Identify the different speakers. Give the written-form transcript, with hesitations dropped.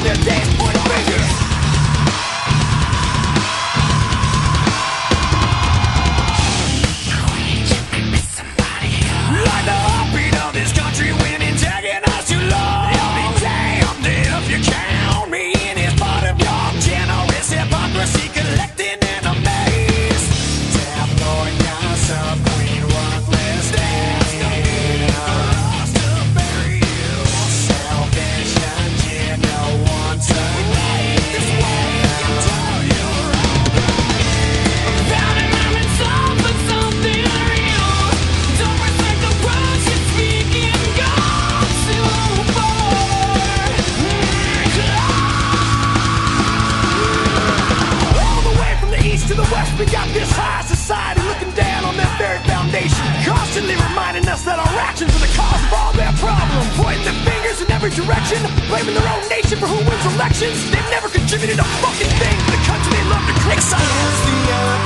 Speaker 1: their days, point fingers. Like the heartbeat of this country when antagonized too long. You'll be damned if you count me in as part of your generous hypocrisy collecting enemies. Tabloid gossip, queen worthless days. For us to bury you. Selfish agenda, no one to make this way until you're over. Found an arm and some, but something real. Don't respect the words you're speaking. Gone too far. All the way from the east to the west, we got this high society looking down on that very foundation, constantly reminding us that our actions are the cause of all their problems, pointing their fingers in every direction, blaming their own nation for who wins elections. They've never contributed a fucking thing to the country they love to criticize.